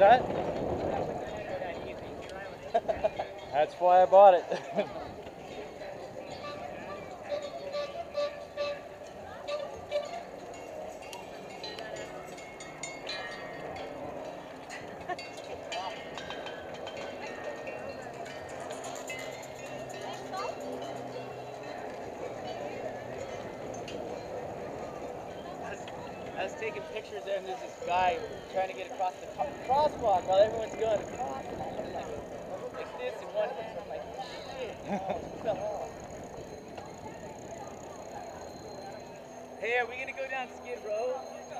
that? That's why I bought it. I was taking pictures there, and there's this guy trying to get across the crosswalk while everyone's going across. And I'm like this, and one hand, I'm like, shit, he fell off. Hey, are we gonna go down Skid Row?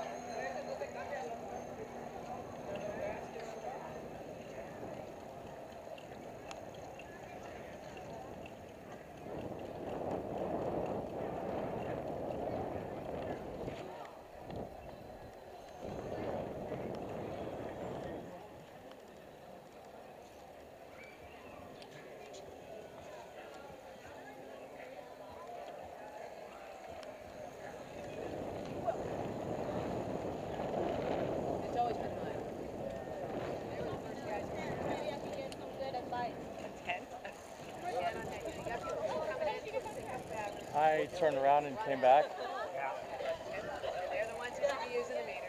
I turned around and came back. They're the ones who should be using the meter.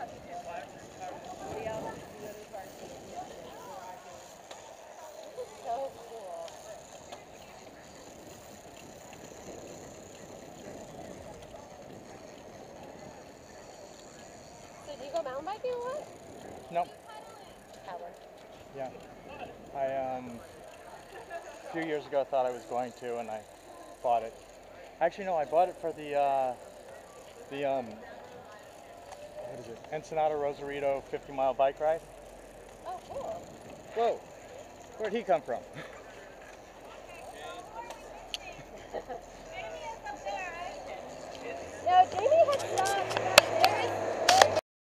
So cool. So do you go mountain biking a lot? No. Howard. Yeah. A few years ago I thought I was going to, and I bought it. Actually, no, I bought it for the what is it? Ensenada Rosarito 50-mile bike ride. Oh, cool. Whoa, where'd he come from?